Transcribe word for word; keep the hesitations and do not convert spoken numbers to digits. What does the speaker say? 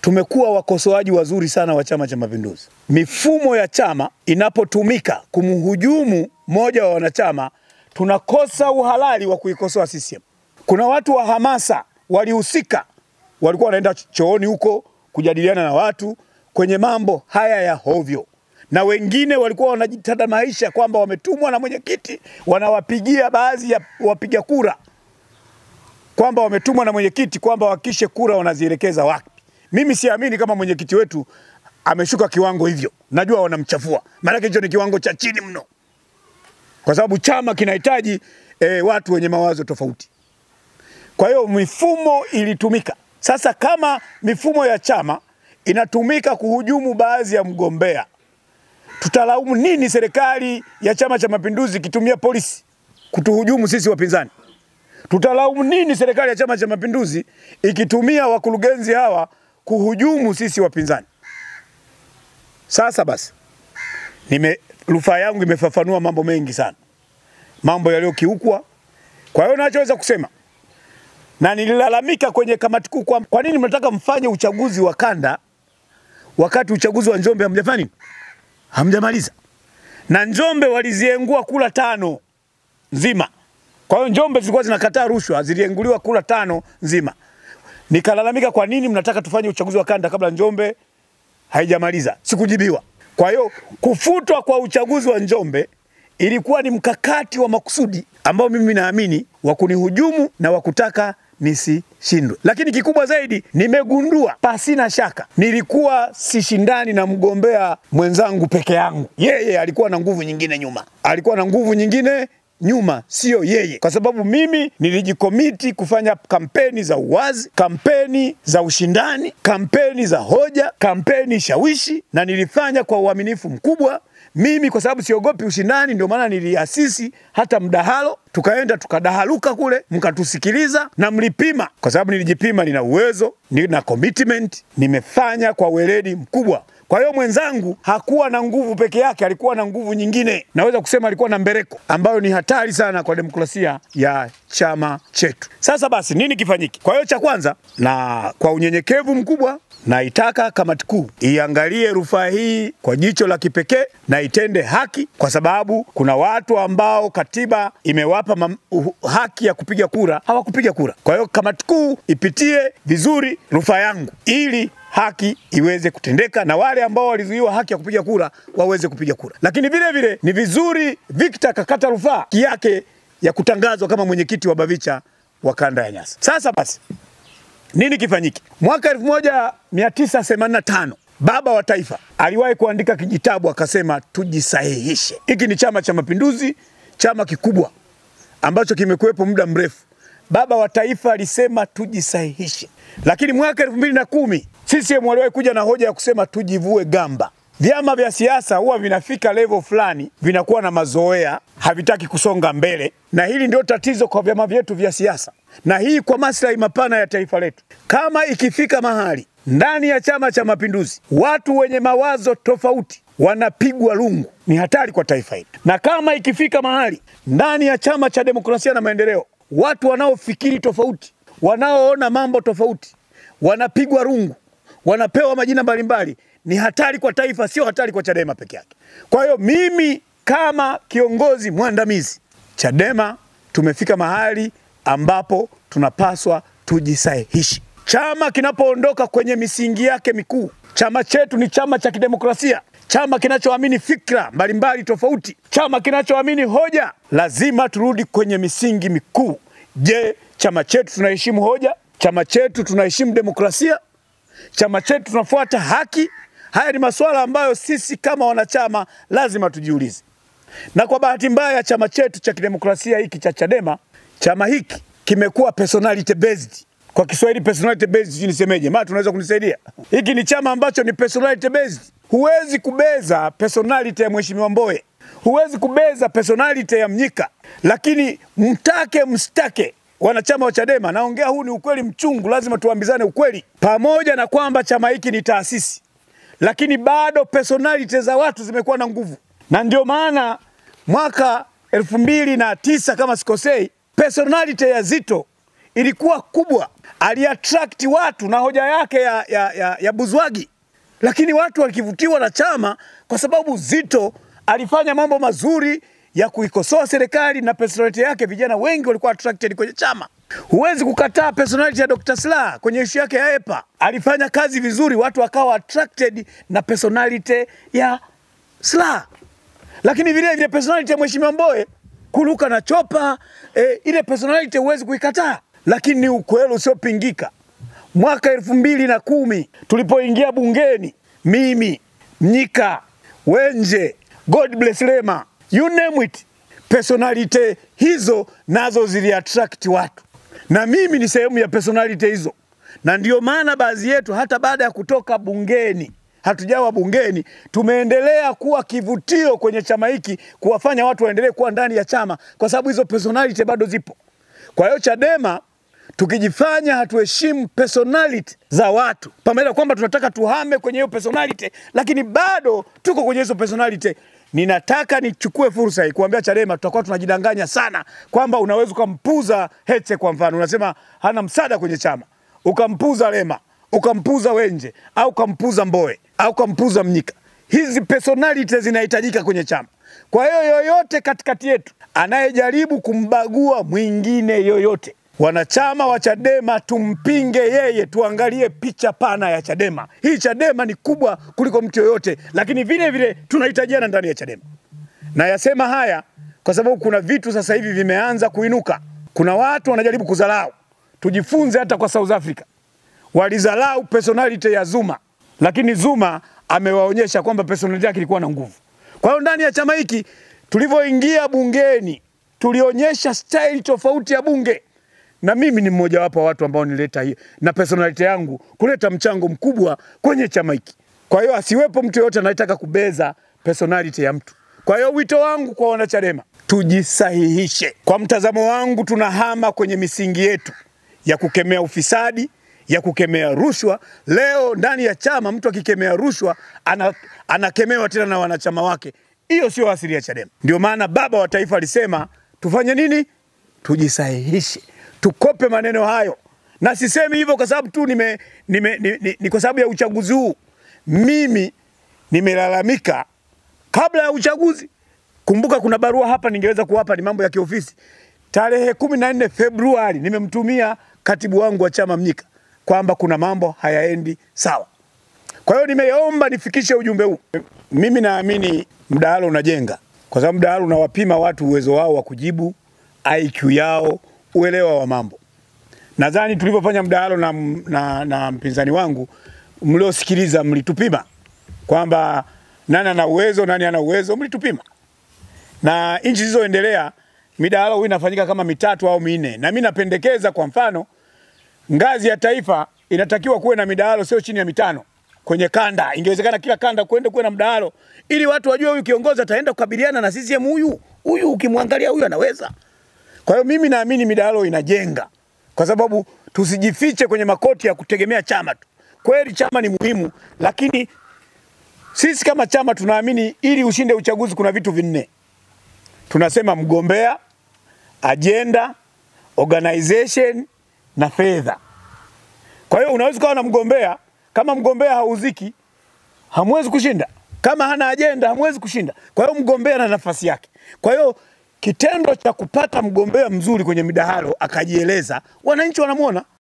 tumekuwa wakosoaji wazuri sana wa Chama cha Mapinduzi. Mifumo ya chama inapotumika kumhujumu moja wa wanachama, tunakosa uhalali wa kuikosoa C C M. Kuna watu wa hamasa walihusika, walikuwa wanaenda chooni huko kujadiliana na watu kwenye mambo haya ya hovyo, na wengine walikuwa wanajitada maisha kwamba wametumwa na mwenyekiti, wanawapigia baadhi ya wapiga kura kwamba wametumwa na mwenyekiti kwamba wakishe kura wanazielekeza wapi. Mimi siamini kama mwenyekiti wetu ameshuka kiwango hivyo. Najua wanamchafua, maana hicho ni kiwango cha chini mno, kwa sababu chama kinahitaji e, watu wenye mawazo tofauti. Kwa hiyo mifumo ilitumika. Sasa kama mifumo ya chama inatumika kuhujumu baadhi ya mgombea, tutalaumu nini serikali ya Chama cha Mapinduzi kitumia polisi kutuhujumu sisi wapinzani? Tutalaumu nini serikali ya Chama cha Mapinduzi ikitumia wakurugenzi hawa kuhujumu sisi wapinzani? Sasa basi, nime rufaa yangu imefafanua mambo mengi sana, mambo yaliyokiukwa. Kwa hiyo nachoweza kusema, na nililalamika kwenye kamati kuu kwa, kwa nini mnataka mfanye uchaguzi wa kanda wakati uchaguzi wa Njombe hamjafanya? Hamjamaliza. Na Njombe waliziengua kula tano nzima. Kwa hiyo Njombe zilikuwa zinakataa rushwa, zilienguliwa kula tano nzima. Nikalalamika kwa nini mnataka tufanye uchaguzi wa kanda kabla Njombe haijamaliza? Sikujibiwa. Kwa hiyo kufutwa kwa uchaguzi wa Njombe ilikuwa ni mkakati wa makusudi ambao mimi naamini wa kunihujumu na wa kutaka nisishindwe. Lakini kikubwa zaidi, nimegundua pasina shaka nilikuwa sishindani na mgombea mwenzangu peke yangu. Yeye alikuwa na nguvu nyingine nyuma. Alikuwa na nguvu nyingine nyuma, sio yeye. Kwa sababu mimi nilijikomiti kufanya kampeni za uwazi, kampeni za ushindani, kampeni za hoja, kampeni shawishi, na nilifanya kwa uaminifu mkubwa. Mimi kwa sababu siogopi ushindani, ndio maana niliasisi hata mdahalo, tukaenda tukadahaluka kule, mkatusikiliza na mlipima. Kwa sababu nilijipima, nina uwezo, nina commitment, nimefanya kwa weledi mkubwa. Kwa hiyo mwenzangu hakuwa na nguvu peke yake, alikuwa na nguvu nyingine. Naweza kusema alikuwa na mbereko, ambayo ni hatari sana kwa demokrasia ya chama chetu. Sasa basi, nini kifanyiki? Kwa hiyo cha kwanza, na kwa unyenyekevu mkubwa, naitaka kamati kuu iangalie rufaa hii kwa jicho la kipekee na itende haki, kwa sababu kuna watu ambao katiba imewapa uh, haki ya kupiga kura, hawakupiga kura. Kwa hiyo kamati kuu ipitie vizuri rufaa yangu ili haki iweze kutendeka na wale ambao walizuiwa haki ya kupiga kura waweze kupiga kura. Lakini vile vile ni vizuri Victor kakata rufaa yake ya kutangazwa kama mwenyekiti wa Bavicha wa kanda ya Nyasa. Sasa basi, nini kifanyiki? Mwaka elfu moja mia tisa themanini na tano baba wa taifa aliwahi kuandika kijitabu akasema tujisahihishe. Hiki ni Chama cha Mapinduzi, chama kikubwa ambacho kimekuwepo muda mrefu. Baba wa taifa alisema tujisahihishe. Lakini mwaka elfu mbili na kumi C C M waliwahi kuja na hoja ya kusema tujivue gamba. Vyama vya siasa huwa vinafika level fulani, vinakuwa na mazoea, havitaki kusonga mbele. Na hili ndio tatizo kwa vyama vyetu vya siasa. Na hii kwa maslahi mapana ya taifa letu. Kama ikifika mahali ndani ya Chama cha Mapinduzi watu wenye mawazo tofauti wanapigwa lungu, ni hatari kwa taifa hili. Na kama ikifika mahali ndani ya Chama cha Demokrasia na Maendeleo watu wanaofikiri tofauti, wanaoona mambo tofauti, wanapigwa rungu, wanapewa majina mbalimbali, ni hatari kwa taifa, sio hatari kwa Chadema peke yake. Kwa hiyo mimi kama kiongozi mwandamizi Chadema, tumefika mahali ambapo tunapaswa tujisahihishe. Chama kinapoondoka kwenye misingi yake mikuu, chama chetu ni chama cha kidemokrasia, chama kinachoamini fikra mbalimbali tofauti, chama kinachoamini hoja, lazima turudi kwenye misingi mikuu. Je, chama chetu tunaheshimu hoja? Chama chetu tunaheshimu demokrasia? Chama chetu tunafuata haki? Haya ni masuala ambayo sisi kama wanachama lazima tujiulize. Na kwa bahati mbaya chama chetu cha kidemokrasia hiki cha Chadema, chama hiki kimekuwa personality based. Kwa Kiswahili personality based nisemeje? Maana tunaweza kunisaidia. Hiki ni chama ambacho ni personality based. Huwezi kubeza personality ya Mheshimiwa Mbowe, huwezi kubeza personality ya Mnyika, lakini mtake mstake wanachama wa Chadema, naongea huu ni ukweli mchungu, lazima tuambizane ukweli. Pamoja na kwamba chama hiki ni taasisi, lakini bado personality za watu zimekuwa na nguvu. Na ndio maana mwaka elfu mbili na tisa kama sikosei, personality ya Zito ilikuwa kubwa, aliattract watu na hoja yake ya, ya, ya, ya Buzwagi, lakini watu walikivutiwa na chama kwa sababu Zitto alifanya mambo mazuri ya kuikosoa serikali na personality yake. Vijana wengi walikuwa attracted kwenye chama. Huwezi kukataa personality ya Doctor Slaa kwenye issue yake ya E P A. Alifanya kazi vizuri, watu wakawa attracted na personality ya Slaa. Lakini vile vile personality ya Mheshimiwa Mbowe kuruka na chopa, e, ile personality huwezi kuikataa. Lakini ni ukweli usiopingika. Mwaka elfu mbili na kumi tulipoingia bungeni, mimi, Mnyika, Wenje, God bless Lema, you name it, personality hizo nazo zili attract watu. Na mimi ni sehemu ya personality hizo. Na ndio maana baadhi yetu hata baada ya kutoka bungeni, hatujawa bungeni, tumeendelea kuwa kivutio kwenye chama hiki, kuwafanya watu waendelee kuwa ndani ya chama kwa sababu hizo personality bado zipo. Kwa hiyo Chadema tukijifanya hatuheshimu personality za watu, pamoja na kwamba tunataka tuhame kwenye hiyo personality, lakini bado tuko kwenye hizo personality. Ninataka nichukue fursa hii kuambia Chadema, tutakuwa tunajidanganya sana kwamba unaweza kumpuza Heche. Kwa mfano unasema hana msaada kwenye chama, ukampuza Lema, ukampuza Wenje, au ukampuza Mbowe, au ukampuza Mnyika. Hizi personality zinahitajika kwenye chama. Kwa hiyo yoyote katikati yetu anayejaribu kumbagua mwingine yoyote, wanachama wa Chadema tumpinge yeye, tuangalie picha pana ya Chadema. Hii Chadema ni kubwa kuliko mtu yoyote, lakini vile vile tunahitajiana ndani ya Chadema. Na yasema haya kwa sababu kuna vitu sasa hivi vimeanza kuinuka. Kuna watu wanajaribu kuzalau. Tujifunze hata kwa South Africa. Walizalau personality ya Zuma, lakini Zuma amewaonyesha kwamba personality yake ilikuwa na nguvu. Kwa hiyo ndani ya chama hiki tulivyoingia bungeni, tulionyesha style tofauti ya bunge. Na mimi ni mmoja wapo wa watu ambao nileta hii na personality yangu kuleta mchango mkubwa kwenye chama hiki. Kwa hiyo asiwepo mtu yote anayetaka kubeza personality ya mtu. Kwa hiyo wito wangu kwa wanachadema, tujisahihishe. Kwa mtazamo wangu tunahama kwenye misingi yetu ya kukemea ufisadi, ya kukemea rushwa. Leo ndani ya chama mtu akikemea rushwa ana, anakemewa tena na wanachama wake. Hiyo sio asili ya Chadema. Ndio maana baba wa taifa alisema tufanye nini? Tujisahihishe. Tukope maneno hayo. Na sisemi hivyo kwa sababu tu nime, nime, ni, ni, ni kwa sababu ya uchaguzi huu. Mimi nimelalamika kabla ya uchaguzi. Kumbuka kuna barua hapa ningeweza kuwapa, ni mambo ya kiofisi. Tarehe kumi na nne Februari nimemtumia katibu wangu wa chama Mnyika kwamba kuna mambo hayaendi sawa. Kwa hiyo nimeomba nifikishe ujumbe huu. Mimi naamini mdahalo unajenga, kwa sababu mdahalo unawapima watu uwezo wao wa kujibu, I Q yao, uelewa wa mambo. Nadhani tulipofanya mdahalo na, na, na mpinzani wangu, mliosikiliza mlitupima kwamba nani ana uwezo, nani ana uwezo, mlitupima. Na nchi zilizoendelea midahalo huwa inafanyika kama mitatu au minne. Na mimi napendekeza kwa mfano ngazi ya taifa inatakiwa kuwe na midahalo sio chini ya mitano. Kwenye kanda, ingewezekana kila kanda kwende kuwe na mdahalo ili watu wajue huyu kiongozi ataenda kukabiliana na C C M huyu. Huyu ukimwangalia huyu anaweza. Kwa hiyo mimi naamini midahalo inajenga. Kwa sababu tusijifiche kwenye makoti ya kutegemea chama tu. Kweli chama ni muhimu, lakini sisi kama chama tunaamini ili ushinde uchaguzi kuna vitu vinne. Tunasema mgombea, agenda, organization na fedha. Kwa hiyo unaweza kuwa na mgombea, kama mgombea hauziki, hamwezi kushinda. Kama hana agenda, hamwezi kushinda. Kwa hiyo mgombea na nafasi yake. Kwa hiyo kitendo cha kupata mgombea mzuri kwenye midahalo akajieleza, wananchi wanamuona.